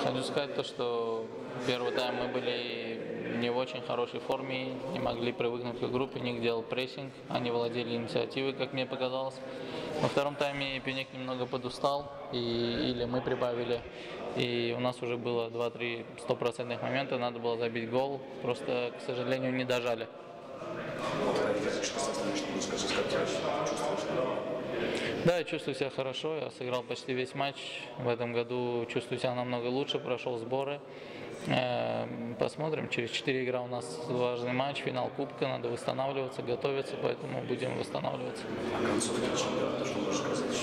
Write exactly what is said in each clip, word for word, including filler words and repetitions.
Хочу сказать то, что первый тайм мы были не в очень хорошей форме, не могли привыкнуть к группе, Ник делал прессинг, они владели инициативой, как мне показалось. Во втором тайме Пюник немного подустал, и, или мы прибавили, и у нас уже было два-три стопроцентных момента, надо было забить гол, просто, к сожалению, не дожали. Да, я чувствую себя хорошо, я сыграл почти весь матч. В этом году чувствую себя намного лучше, прошел сборы. Посмотрим, через четыре игра у нас важный матч, финал Кубка, надо восстанавливаться, готовиться, поэтому будем восстанавливаться. А концовки чемпионата, что можешь сказать?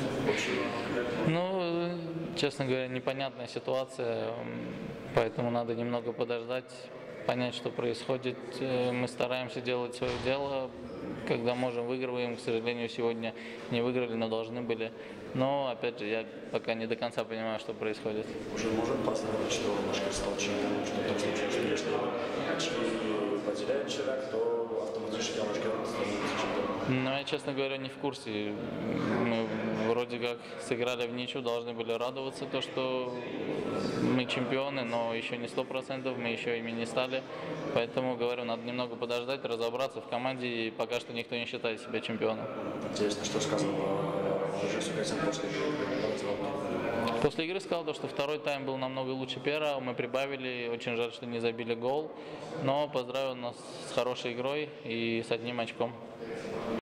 Ну, честно говоря, непонятная ситуация, поэтому надо немного подождать, понять, что происходит. Мы стараемся делать свое дело, когда можем, выигрываем. К сожалению, сегодня не выиграли, но должны были. Но, опять же, я пока не до конца понимаю, что происходит. Уже можем поздравить, что Башкир стал чемпионом, что в том случае, что если очки потеряет человек, то автоматически Башкир становится чемпионом. Ну, я, честно говоря, не в курсе. Мы вроде как сыграли в ничью, должны были радоваться, то, что мы чемпионы, но еще не сто процентов, мы еще ими не стали. Поэтому, говорю, надо немного подождать, разобраться в команде, и пока что никто не считает себя чемпионом. Интересно, что сказал Жесу после игры? После игры сказал, что второй тайм был намного лучше первого, мы прибавили, очень жаль, что не забили гол, но поздравил нас с хорошей игрой и с одним очком.